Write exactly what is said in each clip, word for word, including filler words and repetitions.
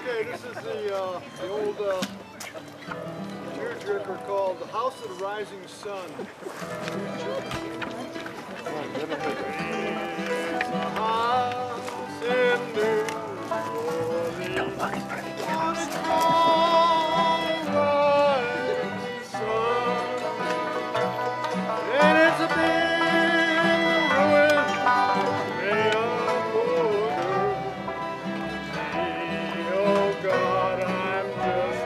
Okay, this is the, uh, the old uh, tearjerker called The House of the Rising Sun. There's a house in New Orleans on a strong rising sun, and it's been the ruin of many a poor girl. Oh God, I'm just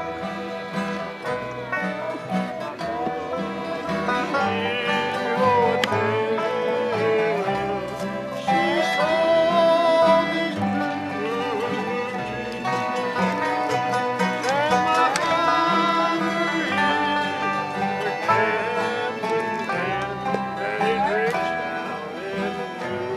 she saw these blue jeans, and my father is a gambling man, and he drinks down in New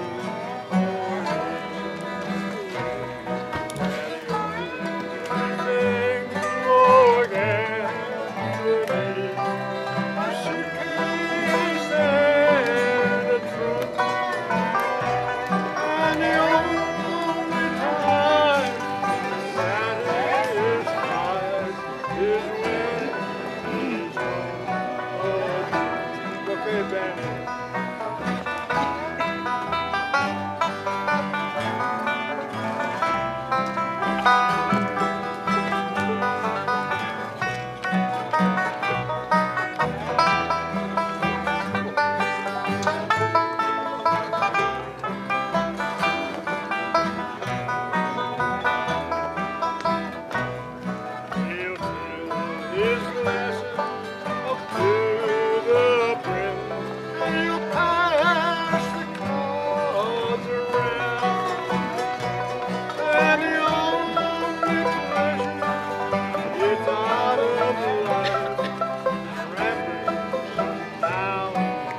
his glasses up to the brim, and he'll pass the cards around. And the only pleasure gets out of life is rambling down,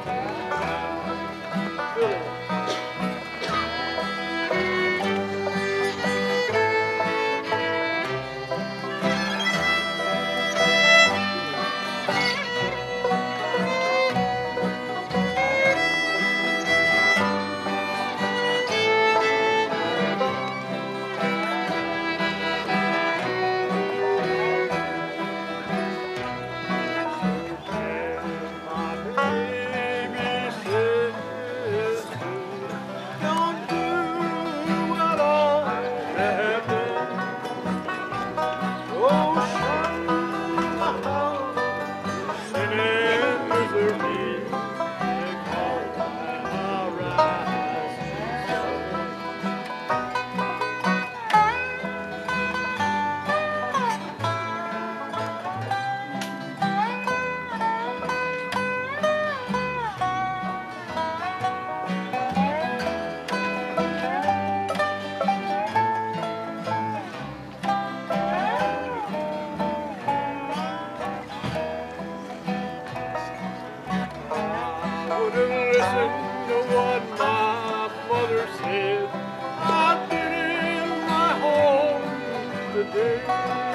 down, Billy. Listen to what my mother said. I've been in my home today.